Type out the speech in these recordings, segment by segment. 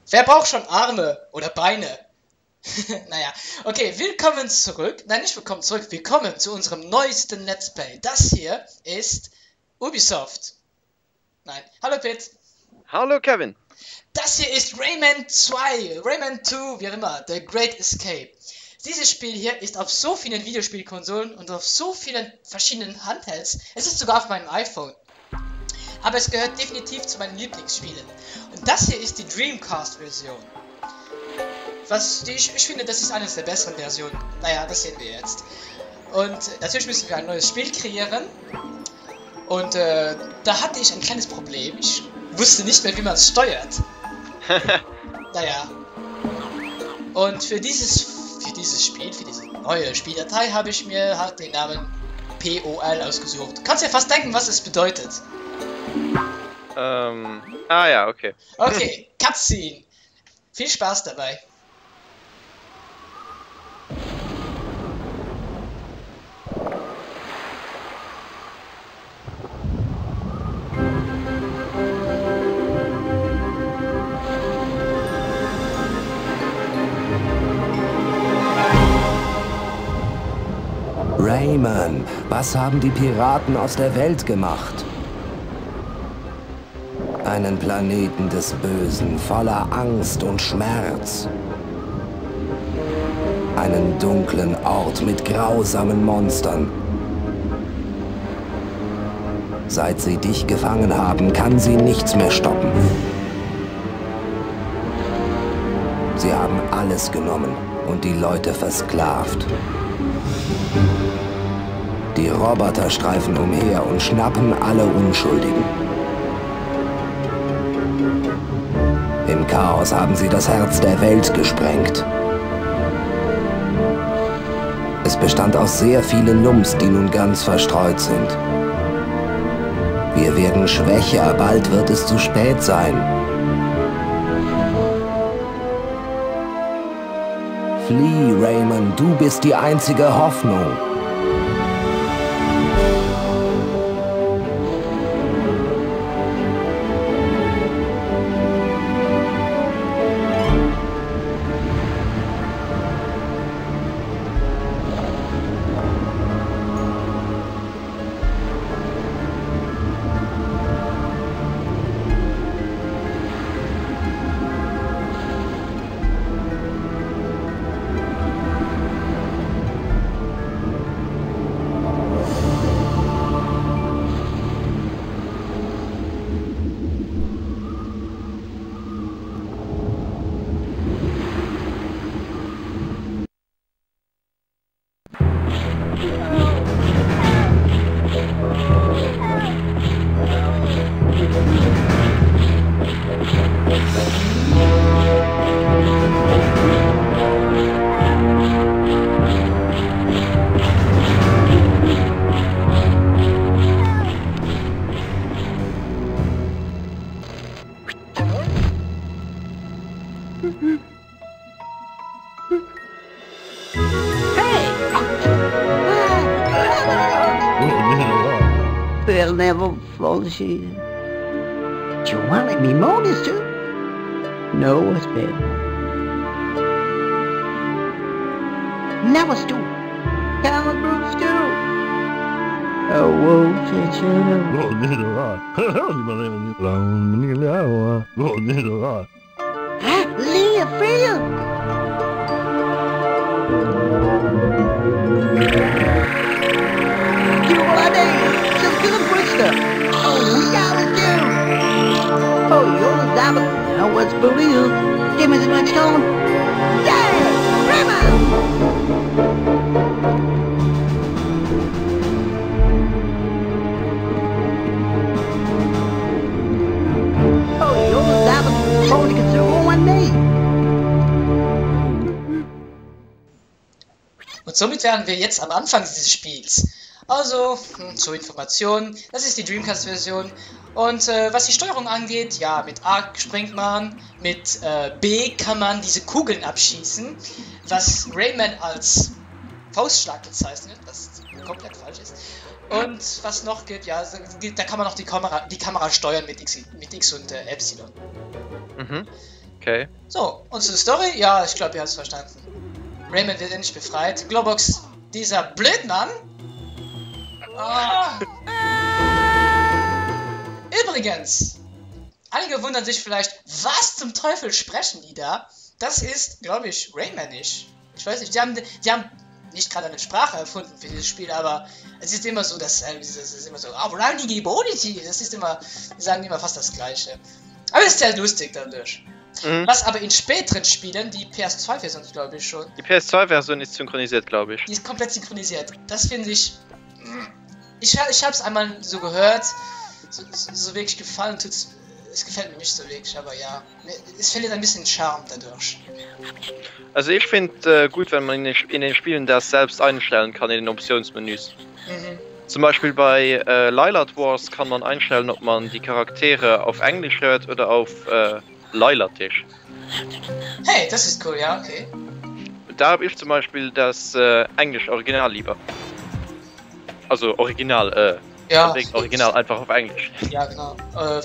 Wer braucht schon Arme oder Beine? Naja, okay, willkommen zurück. Nein, nicht willkommen zurück. Willkommen zu unserem neuesten Let's Play. Das hier ist Ubisoft. Nein, hallo Pit. Hallo Kevin. Das hier ist Rayman 2, Rayman 2, wie auch immer, The Great Escape. Dieses Spiel hier ist auf so vielen Videospielkonsolen und auf so vielen verschiedenen Handhelds. Es ist sogar auf meinem iPhone. Aber es gehört definitiv zu meinen Lieblingsspielen. Und das hier ist die Dreamcast-Version. Ich finde, das ist eines der besseren Versionen. Naja, das sehen wir jetzt. Und natürlich müssen wir ein neues Spiel kreieren. Und da hatte ich ein kleines Problem. Ich wusste nicht mehr, wie man es steuert. Naja. Und für dieses Spiel, für diese neue Spieldatei, habe ich mir halt den Namen POL ausgesucht. Du kannst dir fast denken, was es bedeutet. Ja, okay. Okay, Cutscene. Viel Spaß dabei. Rayman, was haben die Piraten aus der Welt gemacht? Einen Planeten des Bösen, voller Angst und Schmerz. Einen dunklen Ort mit grausamen Monstern. Seit sie dich gefangen haben, kann sie nichts mehr stoppen. Sie haben alles genommen und die Leute versklavt. Die Roboter streifen umher und schnappen alle Unschuldigen. Im Chaos haben sie das Herz der Welt gesprengt. Es bestand aus sehr vielen Lumps, die nun ganz verstreut sind. Wir werden schwächer, bald wird es zu spät sein. Flieh, Rayman, du bist die einzige Hoffnung. Well, never falls you. Do you want to let me moan this too? No, it's bad. Now it's too. Comic book stew. Oh, won't you shut up? Huh? Leah, Freya! You know what I mean? Just get a Brewster. Oh, we got it, dude. Oh, you're the diamond. Now what's believe? Give me the next tone. Yeah! Rayman! Oh, you're the diamond. Oh, you can throw one day. Und somit wären wir jetzt am Anfang dieses Spiels. Also, zur Information, das ist die Dreamcast-Version. Und was die Steuerung angeht, ja, mit A springt man, mit B kann man diese Kugeln abschießen, was Rayman als Faustschlag bezeichnet, was komplett falsch ist. Und was noch gibt, ja, da kann man noch die Kamera steuern mit X und Epsilon. Mhm. Okay. So, und zur Story? Ja, ich glaube, ihr habt es verstanden. Raymond wird endlich befreit. Globox, dieser Blödmann. Ah. Übrigens, einige wundern sich vielleicht, was zum Teufel sprechen die da? Das ist, glaube ich, Raymanisch. Ich weiß nicht, die haben nicht gerade eine Sprache erfunden für dieses Spiel, aber es ist immer so, dass es ist immer so, das ist immer, die sagen immer fast das Gleiche. Aber es ist sehr lustig dadurch. Was aber in späteren Spielen, die PS2-Version glaube ich schon. Die PS2-Version ist synchronisiert, glaube ich. Die ist komplett synchronisiert. Das finde ich. Ich habe es einmal so gehört, so wirklich gefallen tut's. Es gefällt mir nicht so wirklich, aber ja, es verliert ein bisschen Charme dadurch. Also ich finde gut, wenn man in den Spielen das selbst einstellen kann in den Optionsmenüs. Zum Beispiel bei Lylat Wars kann man einstellen, ob man die Charaktere auf Englisch hört oder auf Lylatisch. Hey, das ist cool, ja, okay. Da habe ich zum Beispiel das Englisch Original lieber. Also Original, ja, Original einfach auf Englisch. Ja, genau.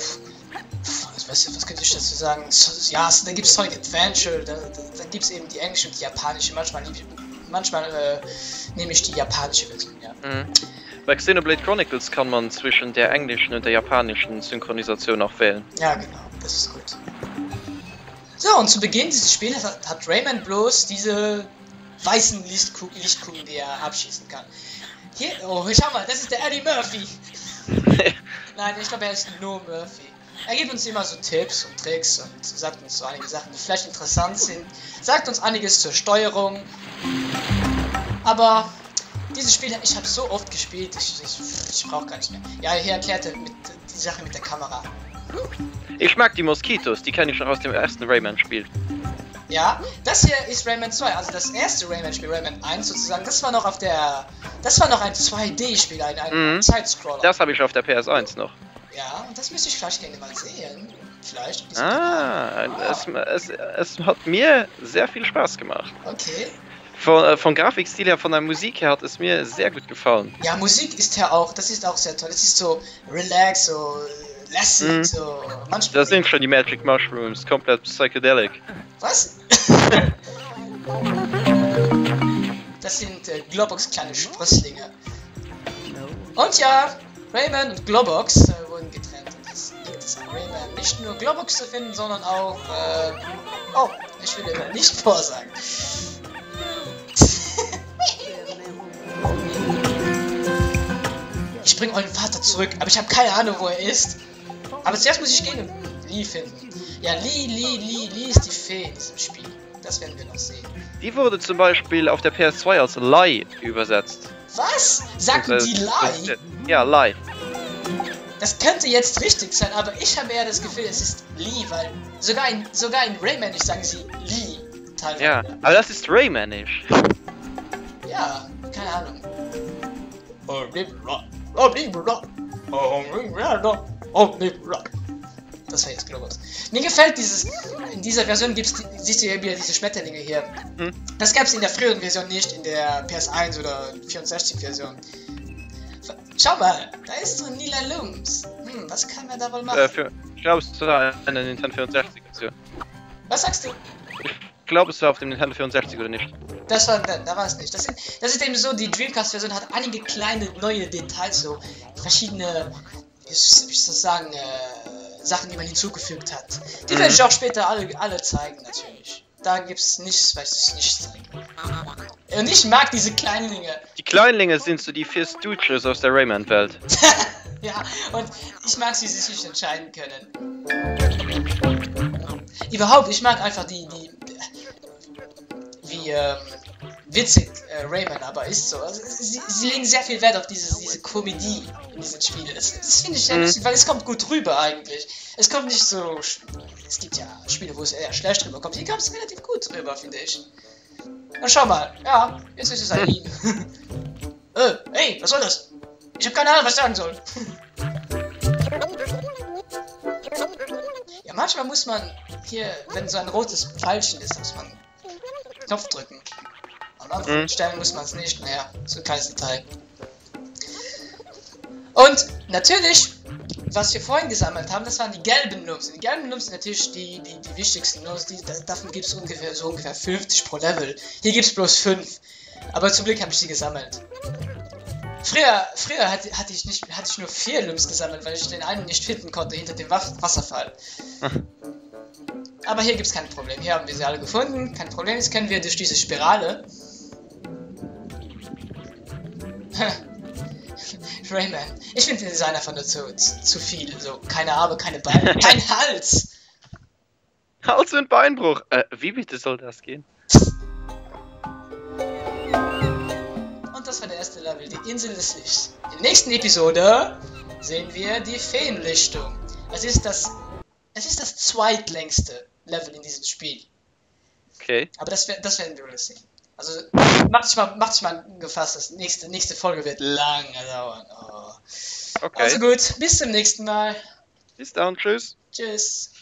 Was könnte ich dazu sagen? Ja, da gibt es Sonic Adventure, da gibt es eben die englische und die japanische. Manchmal nehme ich die japanische Version, ja. Bei Xenoblade Chronicles kann man zwischen der englischen und der japanischen Synchronisation auch wählen. Ja, genau, das ist gut. So, und zu Beginn dieses Spiels hat Rayman bloß diese weißen Lichtkugeln, die er abschießen kann. Hier, oh, schau mal, das ist der Eddie Murphy. Nein, ich glaube, er ist nur Murphy. Er gibt uns immer so Tipps und Tricks und sagt uns so einige Sachen, die vielleicht interessant sind. Sagt uns einiges zur Steuerung. Aber dieses Spiel, ich habe so oft gespielt, ich brauche gar nicht mehr. Ja, hier erklärt er die Sache mit der Kamera. Ich mag die Moskitos, die kenne ich schon aus dem ersten Rayman-Spiel. Ja, das hier ist Rayman 2, also das erste Rayman-Spiel, Rayman 1 sozusagen, das war noch ein 2D-Spiel, ein Sidescroller. Das habe ich auf der PS1 noch. Ja, und das müsste ich vielleicht gerne mal sehen. Vielleicht. Es hat mir sehr viel Spaß gemacht. Okay. Von Grafikstil her, von der Musik her hat es mir sehr gut gefallen. Ja, Musik ist ja auch, das ist auch sehr toll. Es ist so relax, so lässig, so manchmal. Das sind schon die Magic Mushrooms, komplett psychedelic. Was? Das sind Globox kleine Sprösslinge. Und ja, Rayman und Globox wurden getrennt. Und jetzt gibt es an Rayman nicht nur Globox zu finden, sondern auch, oh, ich will lieber nicht vorsagen. Ich bringe euren Vater zurück, aber ich habe keine Ahnung, wo er ist. Aber zuerst muss ich gehen und Lee finden. Ja, Lee ist die Fee in diesem Spiel. Das werden wir noch sehen. Die wurde zum Beispiel auf der PS2 als Lie übersetzt. Was? Sagten die Lie? Ja, Lie. Das könnte jetzt richtig sein, aber ich habe eher das Gefühl, es ist Lee, weil sogar in Raymanisch sagen sie Lee teilweise. Ja, aber das ist Raymanisch. Ja, keine Ahnung. Das war jetzt Globus. Mir gefällt in dieser Version siehst du ja wieder diese Schmetterlinge hier. Das gab es in der früheren Version nicht, in der PS1 oder 64 Version. Schau mal, da ist so ein lila Lums. Was kann man da wohl machen? Ich glaube, es war eine Nintendo 64 Version. Was sagst du? Ich glaube, es war auf dem Nintendo 64 oder nicht. Da war es nicht. Das ist eben so, die Dreamcast-Version hat einige kleine neue Details, so verschiedene, wie soll ich das sagen, Sachen, die man hinzugefügt hat. Die werde ich auch später alle zeigen, natürlich. Da gibt's nichts, was ich nicht zeige. Und ich mag diese Kleinlinge. Die Kleinlinge sind so die 4 Stooges aus der Rayman-Welt. Ja, und ich mag sie, sich nicht entscheiden können. Überhaupt, ich mag einfach wie witzig Rayman aber ist so. Also, sie legen sehr viel Wert auf diese Komödie in diesen Spielen. Das finde ich sehr lustig, weil es kommt gut rüber eigentlich. Es kommt nicht so. Es gibt ja Spiele, wo es eher schlecht rüber kommt. Hier kommt es relativ gut rüber, finde ich. Und schau mal, ja, jetzt ist es ein Ihm. Hey, was soll das? Ich habe keine Ahnung, was ich sagen soll. Ja, manchmal muss man hier, wenn so ein rotes Pfeilchen ist, muss man Knopf drücken. An anderen Stellen muss man es nicht. Naja, so ein kleines Detail. Und natürlich was wir vorhin gesammelt haben, das waren die gelben Nums. Die gelben Nums sind natürlich die wichtigsten Nums. Davon gibt es ungefähr 50 pro Level. Hier gibt es bloß 5. Aber zum Glück habe ich sie gesammelt. Früher hatte ich nur 4 Nums gesammelt, weil ich den einen nicht finden konnte hinter dem Wasserfall. Aber hier gibt es kein Problem. Hier haben wir sie alle gefunden. Kein Problem. Jetzt können wir durch diese Spirale. Rayman. Ich finde den Design einfach nur zu viel. So, keine Arme, keine Beine, kein Hals. Hals und Beinbruch. Wie bitte soll das gehen? Und das war der erste Level, die Insel des Lichts. In der nächsten Episode sehen wir die Feenlichtung. Es ist das zweitlängste Level in diesem Spiel. Okay. Aber das werden wir alles sehen. Also macht dich mal gefasst, das nächste Folge wird lange dauern. Oh. Okay. Also gut, bis zum nächsten Mal. Bis dann, tschüss. Tschüss.